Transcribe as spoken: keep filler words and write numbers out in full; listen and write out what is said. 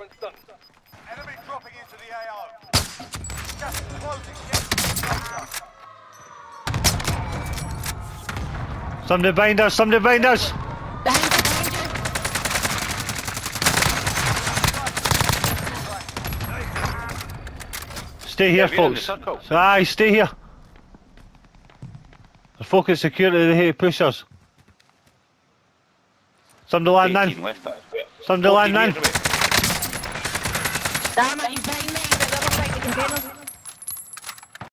Everyone's done. Enemy dropping into the A O. Gas is closing. Get Somebody behind us, somebody behind us! Behind you, behind you. Stay here, Yeah, we're in the folks. circle. Aye, stay here. The focus security, they hate push us. Somebody land eighteen in. left, that's it. Somebody land in. fourteen meters away. Damn it, he's behind me. The other side of the containers.